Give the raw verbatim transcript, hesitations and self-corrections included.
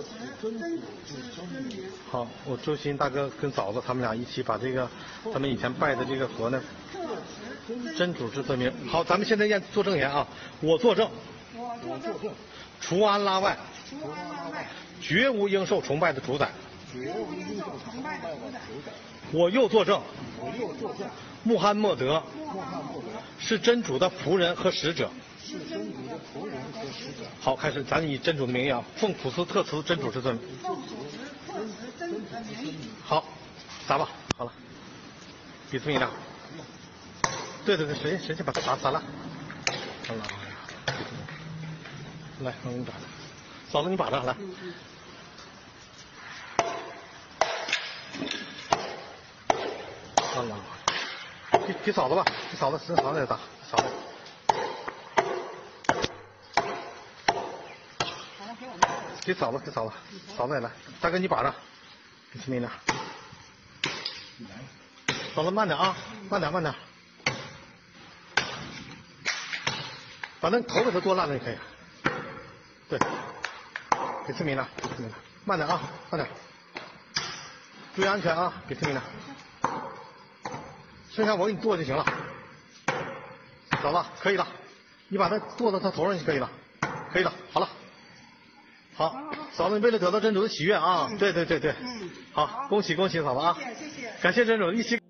好，我周鑫大哥跟嫂子他们俩一起把这个他们以前拜的这个佛呢，真主之尊名。好，咱们现在验做证言啊，我作证， 我作证， 除安拉外， 除安拉外， 绝无应受崇拜的主宰。 绝无应受崇拜的主宰。 我又作证， 我又作证， 穆罕默德穆罕默德是真主的仆人和使者。 是真主的仆人和使者。 好，开始，咱以真主的名义啊，奉普斯特慈真主之尊。 奉普斯特慈真主的名义。 好，砸吧，好了，比斯密达。对对对，谁谁先把它砸砸了？好了，来，我给你打。嫂子，你把着来。好了，给给嫂子吧，给嫂子，给嫂子也打，嫂子。给嫂子，给嫂子，嫂子也来。大哥，你把着，给斯密达。嫂子慢点啊，慢点慢点，把那头给它剁烂了就可以。对，给斯密达，给斯密达，慢点啊，慢点，注意安全啊，给斯密达。剩下我给你剁就行了。嫂子，可以了，你把它剁到他头上就可以了，可以了，好了。好，嫂子，你为了得到真主的喜悦啊，对对对对，好，恭喜恭喜嫂子啊， 谢谢谢谢， 感谢真主一起。